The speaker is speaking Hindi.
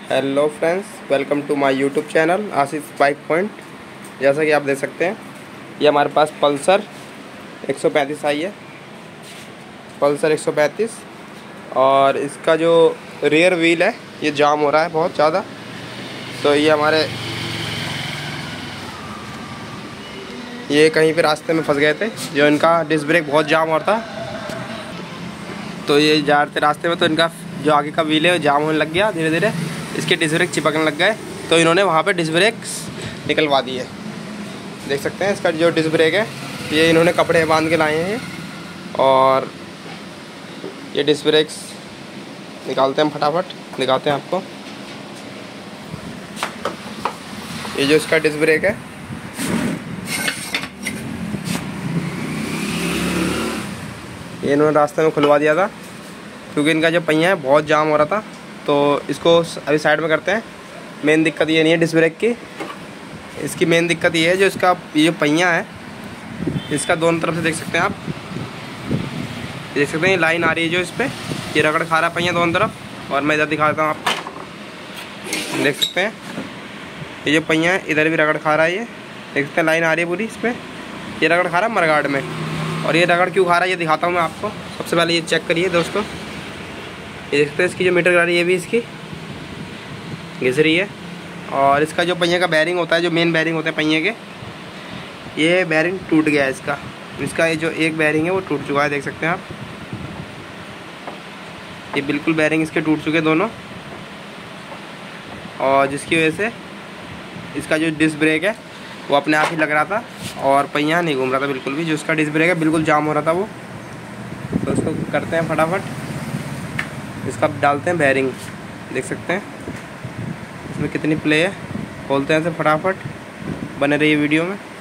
Hello friends, welcome to my YouTube channel Ashish bike point. जैसा कि आप देख सकते हैं, ये हमारे पास पल्सर 135 आई है। पल्सर 135 और इसका जो रियर व्हील है ये जाम हो रहा है बहुत ज़्यादा। तो ये कहीं पे रास्ते में फंस गए थे, जो इनका डिस्क ब्रेक बहुत जाम हो रहा था। तो ये जा रहे थे रास्ते में, तो इनका जो आगे का व्हील है वो जाम होने लग गया। धीरे धीरे इसके डिस्क ब्रेक चिपकने लग गए, तो इन्होंने वहाँ पे डिस्क ब्रेक निकलवा दिए। देख सकते हैं इसका जो डिस्क ब्रेक है ये इन्होंने कपड़े बांध के लाए हैं। और ये डिस्क ब्रेक्स निकालते हैं, फटाफट दिखाते हैं आपको। ये जो इसका डिस्क ब्रेक है ये इन्होंने रास्ते में खुलवा दिया था, क्योंकि इनका जो पहिया है बहुत जाम हो रहा था। तो इसको अभी साइड में करते हैं। मेन दिक्कत ये नहीं है डिस्क ब्रेक की, इसकी मेन दिक्कत ये है जो इसका ये जो पहिया है इसका दोनों तरफ से देख सकते हैं आप, देख सकते हैं ये लाइन आ रही है जो इस पर ये रगड़ खा रहा है पहिया दोनों तरफ। और मैं इधर दिखा देता हूँ आपको, देख सकते हैं ये जो पहिया है इधर भी रगड़ खा रहा है। ये देख सकते हैं लाइन आ रही है पूरी इस पर, ये रगड़ खा रहा है मरगाड़ में। और ये रगड़ क्यों खा रहा है ये दिखाता हूँ मैं आपको। सबसे पहले ये चेक करिए दोस्तों, ये देखते हैं इसकी जो मीटर गाड़ी ये भी इसकी घिस रही है। और इसका जो पहिए का बैरिंग होता है, जो मेन बैरिंग होते हैं पहिए के, ये बैरिंग टूट गया है इसका ये जो एक बैरिंग है वो टूट चुका है। देख सकते हैं आप, ये बिल्कुल बैरिंग इसके टूट चुके दोनों। और जिसकी वजह से इसका जो डिस्क ब्रेक है वो अपने आप ही लग रहा था और पहिया नहीं घूम रहा था बिल्कुल भी। जो इसका डिस्क ब्रेक है बिल्कुल जाम हो रहा था वो। तो इसको करते हैं फटाफट, इसका डालते हैं बैरिंग। देख सकते हैं इसमें कितनी प्ले है, खोलते हैं इसे फटाफट। बने रहिए वीडियो में।